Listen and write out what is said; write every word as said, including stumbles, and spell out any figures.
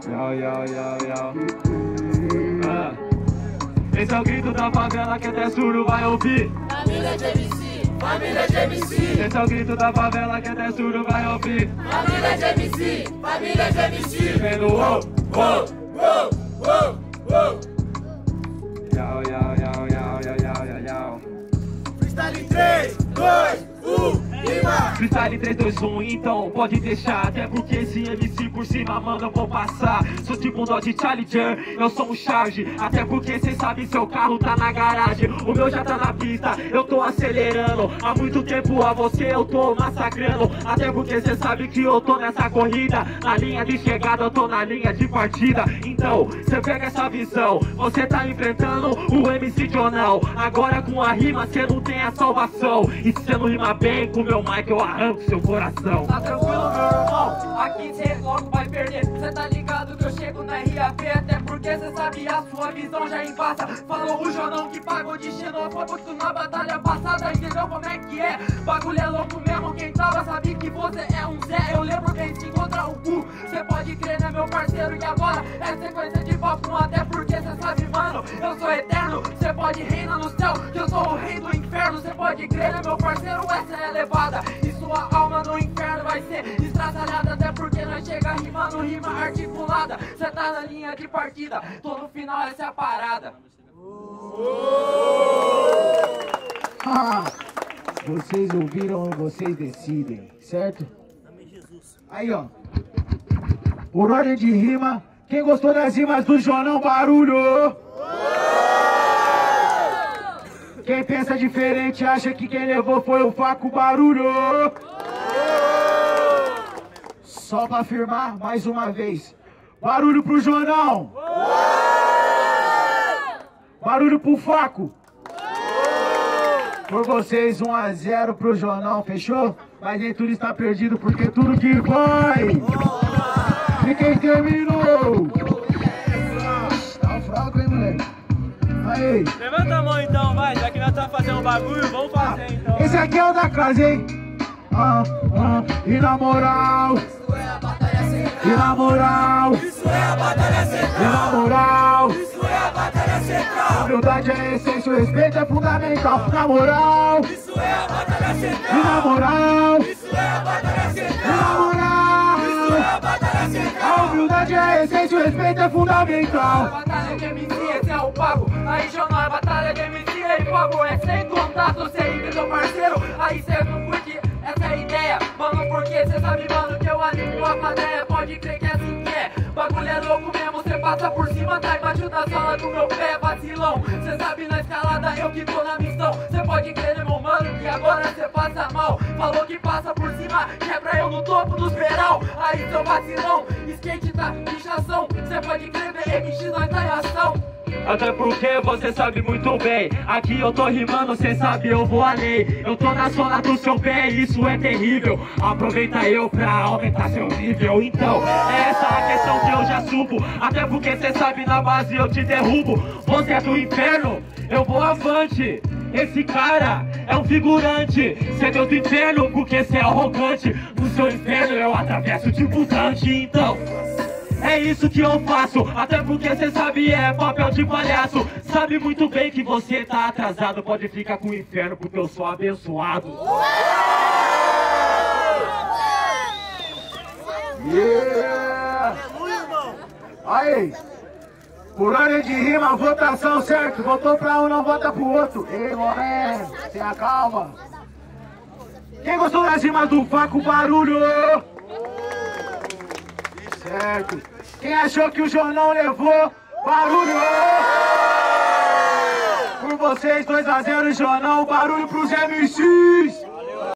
Yo, yo, yo, yo. Ah. Esse é o grito da favela que até surdo vai ouvir. Família de M C, família de M C. Esse é o grito da favela que até surdo vai ouvir. Família de M C, família de M C. Vendo uou, uou, Uou, uou, uou. yo, yo, yo, yo, yo, yo, yo, yo. Freestyle em três, dois, um, rima! Freestyle três, dois, um, então pode deixar. Até porque esse M C por cima, mano, eu vou passar. Sou tipo um Dodge Challenger, eu sou um charge. Até porque cês sabem, seu carro tá na garagem. O meu já tá na pista, eu tô acelerando. Há muito tempo a você eu tô massacrando. Até porque cê sabe que eu tô nessa corrida. Na linha de chegada, eu tô na linha de partida. Então, cê pega essa visão. Você tá enfrentando o M C Jonão. Agora com a rima cê não tem a salvação. E se cê não rima bem com o meu mic, eu arranco seu coração. Tá tranquilo, meu irmão? Aqui cê logo vai perder. Cê tá ligado que eu chego na R A P. Até porque cê sabe a sua visão já embaça. Falou o Jonão que pagou de xenofóbico na batalha passada. Entendeu como é que é? Bagulho é louco mesmo. Quem tava sabe que você é um Zé. Eu lembro quem se encontra o cu. Cê pode crer, né, meu parceiro? E agora é sequência de papo. Até porque cê sabe, mano, eu sou eterno. Cê pode reinar no céu, que eu sou o rei do inferno. Cê pode crer, né, meu parceiro? Essa é elevada. E sua alma no inferno vai ser estraçalhada. Até porque nós chega rimando, rima articulada. Cê tá na linha de partida, tô no final, essa é a parada. Ah, vocês ouviram e vocês decidem, certo? Aí, ó. Por ordem de rima, quem gostou das rimas do Jonão, barulho! Quem pensa diferente acha que quem levou foi o Faco, barulho! Só pra afirmar mais uma vez. Barulho pro Jonão! Barulho pro Faco! Por vocês, um a zero pro Jonão, fechou? Mas nem tudo está perdido, porque tudo que vai! E quem terminou? Tá fraco, hein, moleque? Aí! Levanta a mão então, vai, já que nós estamos fazendo um bagulho, vamos fazer então. Esse aqui é o da casa, hein? Ah, ah, e na moral, Isso é a batalha central. e na moral, Isso é a batalha e central. na moral. Isso é a batalha central. Humildade é essência, o respeito é fundamental. Na moral, Isso é a batalha e central. na moral, Isso é a batalha e central. na moral. Isso é a batalha A central. humildade é a essência, o respeito é fundamental. Batalha de M C, esse é o pago. Aí, Jonão, é batalha de M C, aí, pago. É sem contato, cê entendeu, parceiro? Aí cê não curte, essa é a ideia. Mano, porque cê sabe, mano, que eu animo a plateia. Pode crer que é assim que é. Bagulho é louco mesmo, cê passa por cima, tá embaixo da sola do meu pé, vacilão. Cê sabe na escalada, eu que tô na missão. Cê pode crer, né, meu mano, que agora cê passa mal. Falou que passa por cima, quebra eu no topo dos verão. Aí, seu vacilão, skate tá inchação. Cê pode crer, B M X, nós tá em ação. Até porque você sabe muito bem. Aqui eu tô rimando, cê sabe, eu vou além. Eu tô na sola do seu pé, isso é terrível. Aproveita eu pra aumentar seu nível. Então, é essa a questão que eu já subo. Até porque cê sabe, na base eu te derrubo. Você é do inferno, eu vou avante. Esse cara é um figurante. Cê é Deus do inferno porque cê é arrogante. No seu inferno eu atravesso tipo Dante. Então, é isso que eu faço, até porque cê sabe é papel de palhaço. Sabe muito bem que você tá atrasado, pode ficar com o inferno porque eu sou abençoado. Yeah! Aí! Por ordem de rima, votação, certo? Votou pra um, não vota pro outro. Ei, morrendo, tenha calma. Quem gostou das rimas do Faco, barulho? Certo. Quem achou que o Jonão levou, barulho? Por vocês, dois a zero, Jonão, barulho pros M Cs.